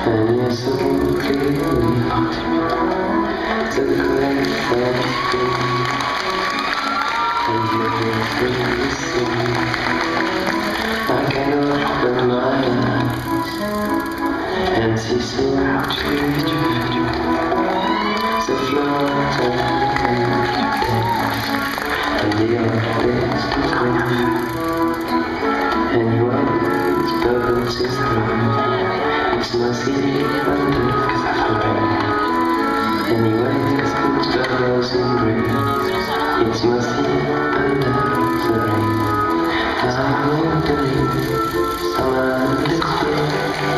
And you're so clearly the correct thing. And you're the same. I cannot open my eyes and see so much the floors and the objects between. And once bubbles is through, it's mostly under the flame. Anyway, it's bubbles in green, it's mostly under the rain. I'm wondering, so I understand.